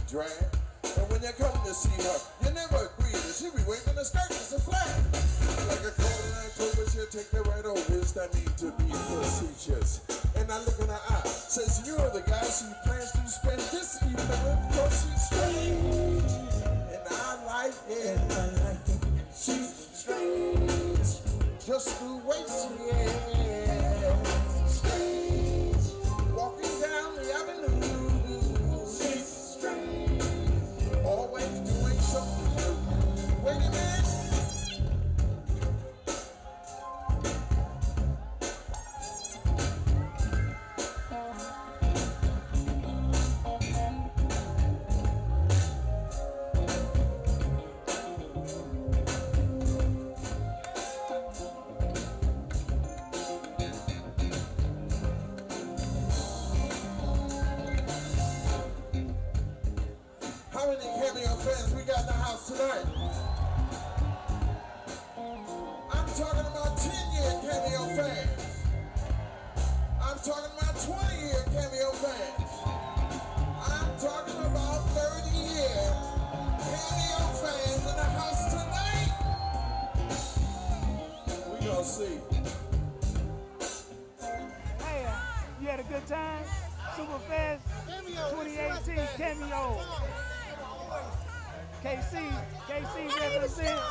drag. And when you come to see her, you never agree that she be waving the skirt as a flag. Like a cold in October, she'll take the right over. I need to be facetious. And I look in her eye, says you're the guy she plans to spend this evening with, because she's strange. And I like it. She's strange. Just the way she is. Strange. Walking down the avenue. She's strange. Always doing something new. Wait a minute. How many Cameo fans we got in the house tonight? I'm talking about 10-year Cameo fans. I'm talking about 20-year Cameo fans. I'm talking about 30-year Cameo fans in the house tonight. We gonna see. Hey, you had a good time? Superfest 2018 Cameo. KC represent.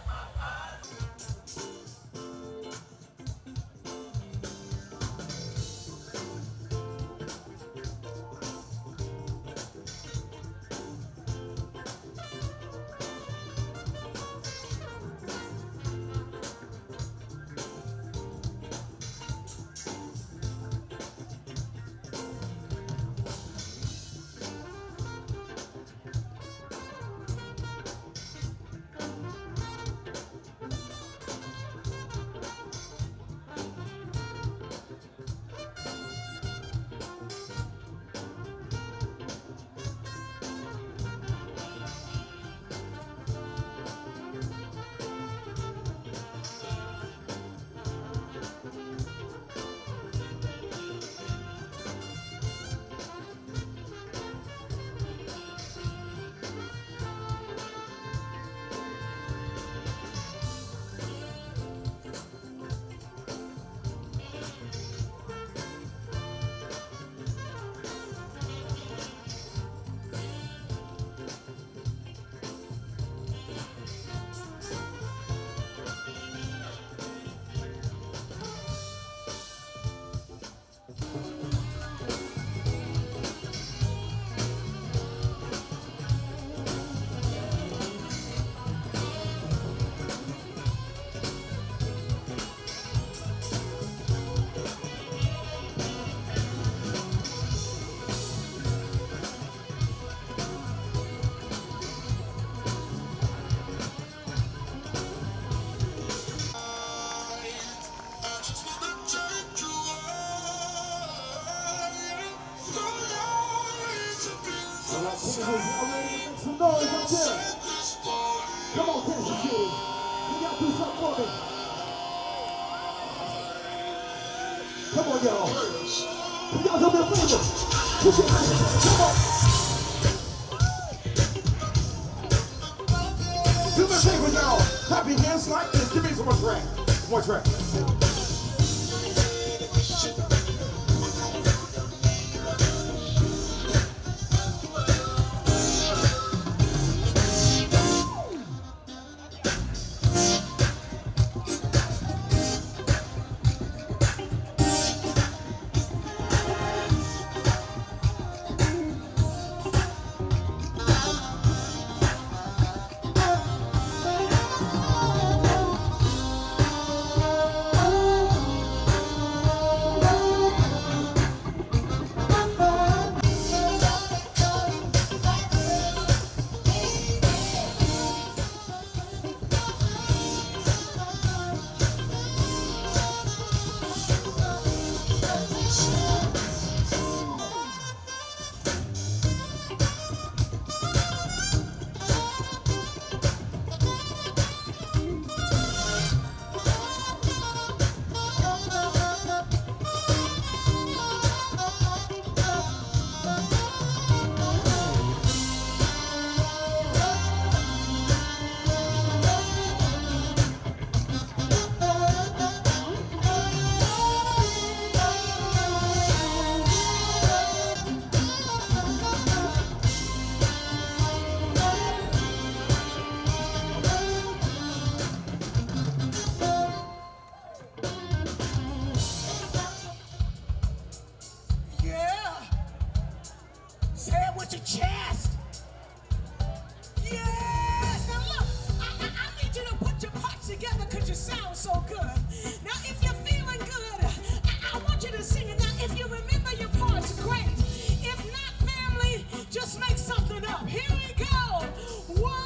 Y'all ready to make some noise up there? Come on, Kansas City. Can y'all do something for me? Come on, y'all. Can y'all do me a favor? Put your hands up. Come on. Do me a favor, y'all. Clap your hands like this. Give me some more track. One track. Yes! Now look, I need you to put your parts together because you sound so good. Now if you're feeling good, I want you to sing it. Now if you remember your parts, great. If not, family, just make something up. Here we go. 1,